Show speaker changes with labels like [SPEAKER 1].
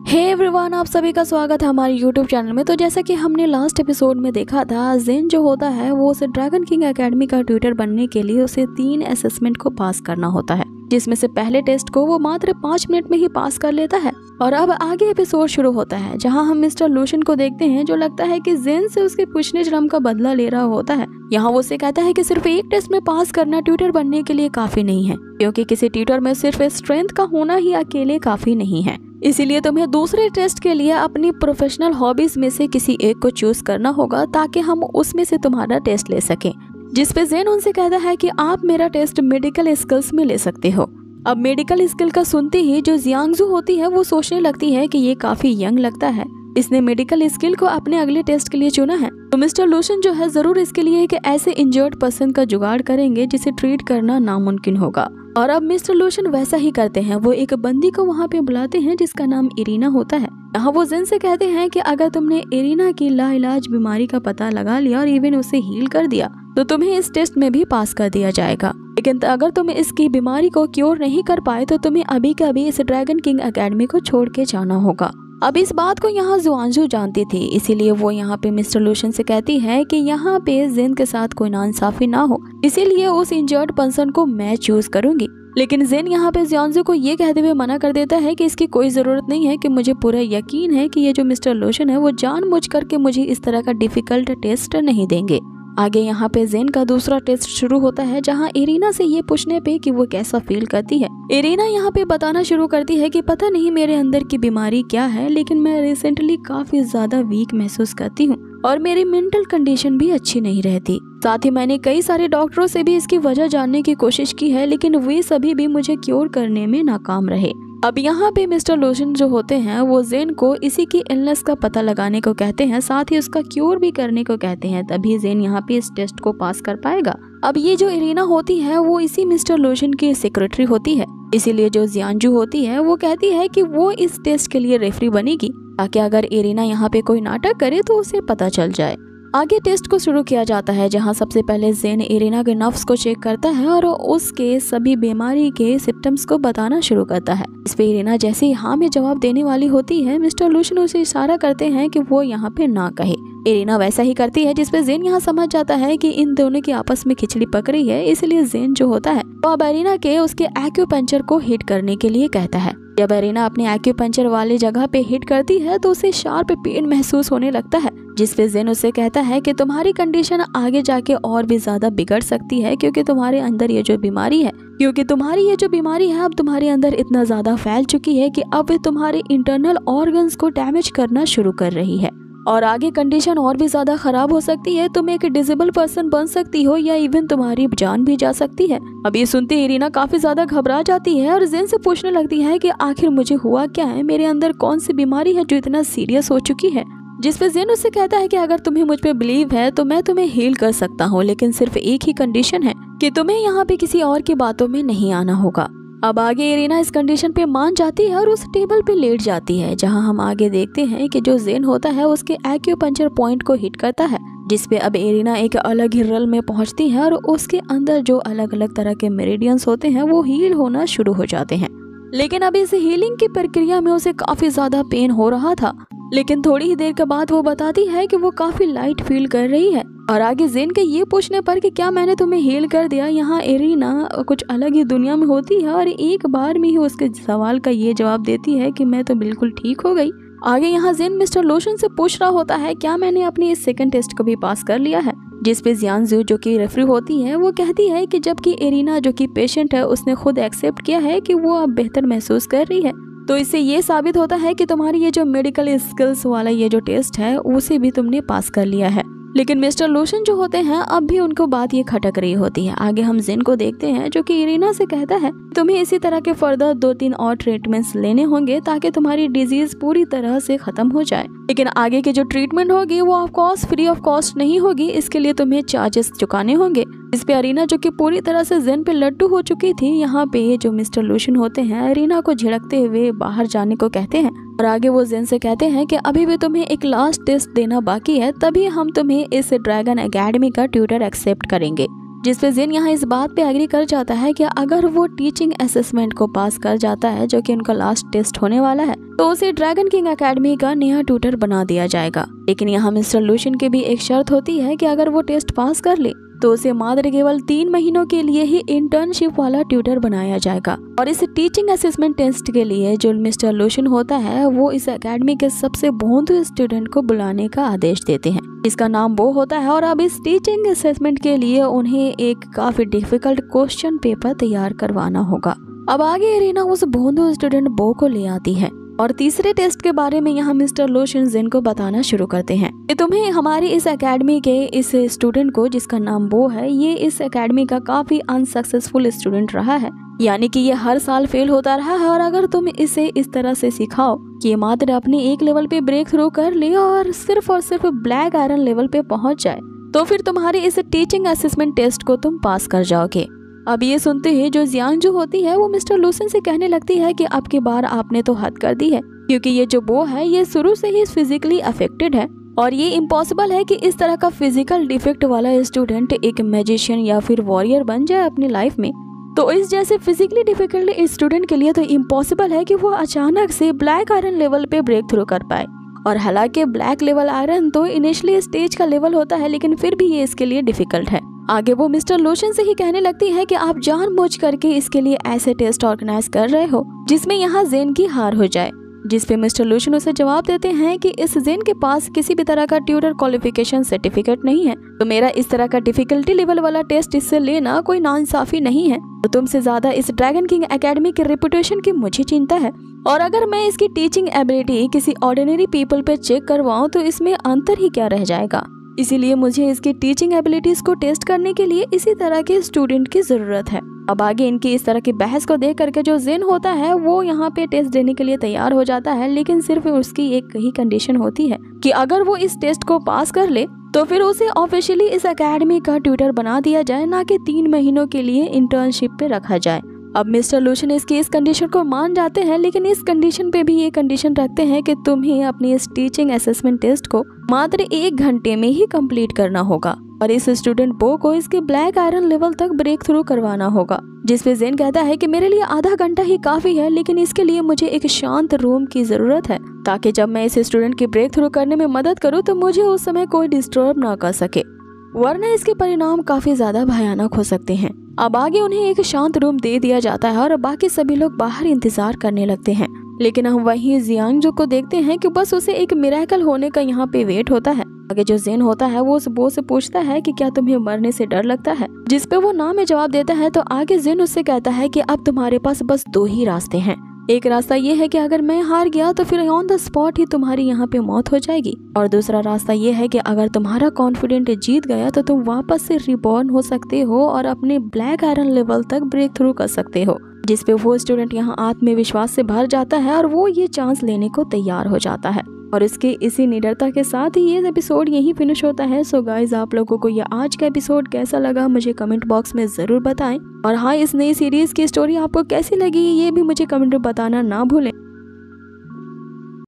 [SPEAKER 1] Hey everyone, आप सभी का स्वागत है हमारे यूट्यूब चैनल में। तो जैसा कि हमने लास्ट एपिसोड में देखा था, जेन जो होता है वो उसे ड्रैगन किंग एकेडमी का ट्यूटर बनने के लिए उसे 3 असेसमेंट को पास करना होता है, जिसमें से पहले टेस्ट को वो मात्र 5 मिनट में ही पास कर लेता है। और अब आगे एपिसोड शुरू होता है, जहां हम मिस्टर लूशन को देखते हैं, जो लगता है कि जेन से उसके पूछने जन्म का बदला ले रहा होता है। यहाँ वो उसे कहता है कि सिर्फ एक टेस्ट में पास करना ट्यूटर बनने के लिए काफी नहीं है, क्योंकि किसी ट्यूटर में सिर्फ स्ट्रेंथ का होना ही अकेले काफी नहीं है। इसीलिए तुम्हें दूसरे टेस्ट के लिए अपनी प्रोफेशनल हॉबीज में से किसी एक को चूज करना होगा, ताकि हम उसमें से तुम्हारा टेस्ट ले सकें। जिस पे जेन उनसे कहता है कि आप मेरा टेस्ट मेडिकल स्किल्स में ले सकते हो। अब मेडिकल स्किल का सुनते ही जो जियांगजू होती है वो सोचने लगती है कि ये काफी यंग लगता है, इसने मेडिकल स्किल को अपने अगले टेस्ट के लिए चुना है। तो मिस्टर लूशन जो है जरूर इसके लिए एक ऐसे इंजर्ड पर्सन का जुगाड़ करेंगे जिसे ट्रीट करना नामुमकिन होगा। और अब मिस्टर लूशन वैसा ही करते हैं, वो एक बंदी को वहाँ पे बुलाते हैं जिसका नाम इरीना होता है। यहाँ वो जेन से कहते हैं कि अगर तुमने इरीना की लाइलाज बीमारी का पता लगा लिया और इवन उसे हील कर दिया तो तुम्हें इस टेस्ट में भी पास कर दिया जाएगा, लेकिन अगर तुम इसकी बीमारी को क्योर नहीं कर पाए तो तुम्हें अभी के अभी इस ड्रैगन किंग एकेडमी को छोड़ के जाना होगा। अब इस बात को यहाँ जुआनजू जानती थी, इसीलिए वो यहाँ पे मिस्टर लूशन से कहती है कि यहाँ पे जेन के साथ कोई नाइंसाफी ना हो, इसीलिए उस इंजर्ड पर्सन को मैं चूज करूंगी। लेकिन जेन यहाँ पे जियांजू को ये कहते हुए मना कर देता है कि इसकी कोई जरूरत नहीं है, कि मुझे पूरा यकीन है कि ये जो मिस्टर लूशन है वो जानबूझ करके मुझे इस तरह का डिफिकल्ट टेस्ट नहीं देंगे। आगे यहाँ पे जेन का दूसरा टेस्ट शुरू होता है, जहाँ इरीना से ये पूछने पे कि वो कैसा फील करती है। इरीना यहाँ पे बताना शुरू करती है कि पता नहीं मेरे अंदर की बीमारी क्या है, लेकिन मैं रिसेंटली काफी ज्यादा वीक महसूस करती हूँ और मेरी मेंटल कंडीशन भी अच्छी नहीं रहती। साथ ही मैंने कई सारे डॉक्टरों से भी इसकी वजह जानने की कोशिश की है, लेकिन वे सभी भी मुझे क्योर करने में नाकाम रहे। अब यहाँ पे मिस्टर लूशन जो होते हैं वो जेन को इसी की इलनेस का पता लगाने को कहते हैं, साथ ही उसका क्योर भी करने को कहते हैं, तभी जेन यहाँ पे इस टेस्ट को पास कर पाएगा। अब ये जो इरीना होती है वो इसी मिस्टर लूशन की सेक्रेटरी होती है, इसीलिए जो जियांजू होती है वो कहती है कि वो इस टेस्ट के लिए रेफरी बनेगी, ताकि अगर इरीना यहाँ पे कोई नाटक करे तो उसे पता चल जाए। आगे टेस्ट को शुरू किया जाता है, जहां सबसे पहले जेन इरीना के नर्व्स को चेक करता है और उसके सभी बीमारी के सिम्टम्स को बताना शुरू करता है। इस पे इरीना जैसे ही हाँ में जवाब देने वाली होती है, मिस्टर लूशन उसे इशारा करते हैं कि वो यहाँ पे ना कहे। इरीना वैसा ही करती है, जिसपे जेन यहाँ समझ जाता है कि इन दोनों की आपस में खिचड़ी पक रही है, इसलिए जेन जो होता है वो अब इरीना के उसके एक्यूपंक्चर को हिट करने के लिए कहता है। जब इरीना अपने एक्यूपंक्चर वाली जगह पे हिट करती है तो उसे शार्प पेन महसूस होने लगता है, जिसपे जेन उसे कहता है कि तुम्हारी कंडीशन आगे जाके और भी ज्यादा बिगड़ सकती है, क्योंकि तुम्हारे अंदर ये जो बीमारी है अब तुम्हारे अंदर इतना ज्यादा फैल चुकी है कि अब तुम्हारे इंटरनल ऑर्गन्स को डैमेज करना शुरू कर रही है और आगे कंडीशन और भी ज्यादा खराब हो सकती है। तुम एक डिसेबल पर्सन बन सकती हो या इवन तुम्हारी जान भी जा सकती है। अब ये सुनते ही इरीना काफी ज्यादा घबरा जाती है और जेन से पूछने लगती है कि आखिर मुझे हुआ क्या है, मेरे अंदर कौन सी बीमारी है जो इतना सीरियस हो चुकी है। जिसपे जेन उससे कहता है कि अगर तुम्हें मुझ पे बिलीव है तो मैं तुम्हें हील कर सकता हूँ, लेकिन सिर्फ एक ही कंडीशन है कि तुम्हें यहाँ पे किसी और की बातों में नहीं आना होगा। अब आगे इरीना इस कंडीशन पे मान जाती है और उस टेबल पे लेट जाती है, जहां हम आगे देखते हैं कि जो जेन होता है उसके एक्यूपंक्चर पॉइंट को हिट करता है, जिसपे अब इरीना एक अलग ही रल में पहुंचती है और उसके अंदर जो अलग अलग तरह के मेरिडियंस होते हैं वो हील होना शुरू हो जाते हैं। लेकिन अब इस हीलिंग की प्रक्रिया में उसे काफी ज्यादा पेन हो रहा था, लेकिन थोड़ी ही देर के बाद वो बताती है कि वो काफी लाइट फील कर रही है। और आगे जेन के ये पूछने पर कि क्या मैंने तुम्हें हील कर दिया, यहाँ इरीना कुछ अलग ही दुनिया में होती है और एक बार में ही उसके सवाल का ये जवाब देती है कि मैं तो बिल्कुल ठीक हो गई। आगे यहाँ जेन मिस्टर लूशन से पूछ रहा होता है क्या मैंने अपनी इस सेकंड टेस्ट को भी पास कर लिया है, जिसपे जियांजू जो कि रेफरी होती है वो कहती है कि जबकि इरीना जो कि पेशेंट है उसने खुद एक्सेप्ट किया है कि वो अब बेहतर महसूस कर रही है, तो इससे ये साबित होता है कि तुम्हारी ये जो मेडिकल स्किल्स वाला ये जो टेस्ट है उसे भी तुमने पास कर लिया है। लेकिन मिस्टर लूशन जो होते हैं अब भी उनको बात ये खटक रही होती है। आगे हम जेन को देखते हैं जो कि इरीना से कहता है तुम्हें इसी तरह के फर्दर 2-3 और ट्रीटमेंट्स लेने होंगे ताकि तुम्हारी डिजीज पूरी तरह से खत्म हो जाए, लेकिन आगे की जो ट्रीटमेंट होगी वो of course free of cost नहीं होगी, इसके लिए तुम्हें चार्जेस चुकाने होंगे। इस पे इरीना जो कि पूरी तरह से जेन पे लड्डू हो चुकी थी, यहाँ पे जो मिस्टर लूशन होते हैं इरीना को झिड़कते हुए बाहर जाने को कहते हैं और आगे वो जेन से कहते हैं कि अभी भी तुम्हें एक लास्ट टेस्ट देना बाकी है, तभी हम तुम्हें इस ड्रैगन एकेडमी का ट्यूटर एक्सेप्ट करेंगे। जिसपे जिन यहाँ इस बात पे एग्री कर जाता है कि अगर वो टीचिंग असेसमेंट को पास कर जाता है, जो कि उनका लास्ट टेस्ट होने वाला है, तो उसे ड्रैगन किंग एकेडमी का नया ट्यूटर बना दिया जाएगा। लेकिन यहाँ मिस्टर लूशियन की भी एक शर्त होती है कि अगर वो टेस्ट पास कर ले तो उसे मात्र केवल 3 महीनों के लिए ही इंटर्नशिप वाला ट्यूटर बनाया जाएगा। और इस टीचिंग असेसमेंट टेस्ट के लिए जो मिस्टर लूशियन होता है वो इस एकेडमी के सबसे भोंदू स्टूडेंट को बुलाने का आदेश देते हैं, जिसका नाम बो होता है। और अब इस टीचिंग असेसमेंट के लिए उन्हें एक काफी डिफिकल्ट क्वेश्चन पेपर तैयार करवाना होगा। अब आगे इरीना उस भोंदू स्टूडेंट बो को ले आती है और तीसरे टेस्ट के बारे में यहाँ मिस्टर लूशियन जिन को बताना शुरू करते हैं कि तुम्हें हमारी इस एकेडमी के इस स्टूडेंट को, जिसका नाम बो है, ये इस एकेडमी का काफी अनसक्सेसफुल स्टूडेंट रहा है, यानी कि ये हर साल फेल होता रहा है। और अगर तुम इसे इस तरह से सिखाओ कि ये मात्र अपने एक लेवल पे ब्रेक थ्रू कर ले और सिर्फ ब्लैक आयरन लेवल पे पहुंच जाए, तो फिर तुम्हारी इस टीचिंग असेसमेंट टेस्ट को तुम पास कर जाओगे। अब ये सुनते ही जो जियांग जो होती है वो मिस्टर लूशियन से कहने लगती है कि अब की बार आपने तो हद कर दी है, क्योंकि ये जो बो है ये शुरू से ही फिजिकली अफेक्टेड है और ये इम्पॉसिबल है कि इस तरह का फिजिकल डिफेक्ट वाला स्टूडेंट एक मैजिशियन या फिर वॉरियर बन जाए अपनी लाइफ में। तो इस जैसे फिजिकली डिफिकल्ट स्टूडेंट के लिए तो इम्पॉसिबल है कि वो अचानक से ब्लैक आयरन लेवल पे ब्रेक थ्रू कर पाए। और हालांकि ब्लैक लेवल आयरन तो इनिशियली स्टेज का लेवल होता है, लेकिन फिर भी ये इसके लिए डिफिकल्ट है। आगे वो मिस्टर लूशियन से ही कहने लगती है कि आप जानबूझ करके इसके लिए ऐसे टेस्ट ऑर्गेनाइज कर रहे हो जिसमें यहाँ जेन की हार हो जाए। जिस पे मिस्टर लूशियन उसे जवाब देते हैं कि इस जेन के पास किसी भी तरह का ट्यूटर क्वालिफिकेशन सर्टिफिकेट नहीं है, तो मेरा इस तरह का डिफिकल्टी लेवल वाला टेस्ट इससे लेना कोई नाइंसाफी नहीं है। तो तुमसे ज्यादा इस ड्रैगन किंग एकेडमी की रेपुटेशन की मुझे चिंता है, और अगर मैं इसकी टीचिंग एबिलिटी किसी ऑर्डिनरी पीपल पे चेक करवाऊं तो इसमें अंतर ही क्या रह जाएगा। इसीलिए मुझे इसकी टीचिंग एबिलिटीज को टेस्ट करने के लिए इसी तरह के स्टूडेंट की जरूरत है। अब आगे इनकी इस तरह की बहस को देख करके जो जिन होता है वो यहाँ पे टेस्ट देने के लिए तैयार हो जाता है, लेकिन सिर्फ उसकी एक ही कंडीशन होती है कि अगर वो इस टेस्ट को पास कर ले तो फिर उसे ऑफिशियली इस एकेडमी का ट्यूटर बना दिया जाए, ना कि 3 महीनों के लिए इंटर्नशिप पे रखा जाए। अब मिस्टर लूशियन इसकी इस कंडीशन को मान जाते हैं, लेकिन इस कंडीशन पे भी ये कंडीशन रखते हैं कि तुम्हें अपनी इस टीचिंग असेसमेंट टेस्ट को मात्र 1 घंटे में ही कंप्लीट करना होगा और इस स्टूडेंट बो को इसके ब्लैक आयरन लेवल तक ब्रेक थ्रू करवाना होगा। जिसपे जेन कहता है कि मेरे लिए आधा घंटा ही काफी है, लेकिन इसके लिए मुझे एक शांत रूम की जरूरत है, ताकि जब मैं इस स्टूडेंट की ब्रेक थ्रू करने में मदद करूँ तो मुझे उस समय कोई डिस्टर्ब ना कर सके, वरना इसके परिणाम काफी ज्यादा भयानक हो सकते हैं। अब आगे उन्हें एक शांत रूम दे दिया जाता है और बाकी सभी लोग बाहर इंतजार करने लगते हैं, लेकिन हम वहीं जियांग जो को देखते हैं कि बस उसे एक मिरेकल होने का यहाँ पे वेट होता है। आगे जो जेन होता है वो उस बो से पूछता है कि क्या तुम्हें मरने से डर लगता है, जिस पे वो ना में जवाब देता है। तो आगे जेन उससे कहता है कि अब तुम्हारे पास बस 2 ही रास्ते हैं। एक रास्ता ये है कि अगर मैं हार गया तो फिर ऑन द स्पॉट ही तुम्हारी यहाँ पे मौत हो जाएगी, और दूसरा रास्ता ये है कि अगर तुम्हारा कॉन्फिडेंट जीत गया तो तुम वापस से रिबॉर्न हो सकते हो और अपने ब्लैक आयरन लेवल तक ब्रेक थ्रू कर सकते हो। जिस पे वो स्टूडेंट यहाँ आत्मविश्वास से भर जाता है और वो ये चांस लेने को तैयार हो जाता है। और इसके इसी निडरता के साथ ही ये एपिसोड यहीं फिनिश होता है। सो गाइज, आप लोगों को ये आज का एपिसोड कैसा लगा मुझे कमेंट बॉक्स में जरूर बताएं, और हाँ, इस नई सीरीज की स्टोरी आपको कैसी लगी ये भी मुझे कमेंट में बताना ना भूलें।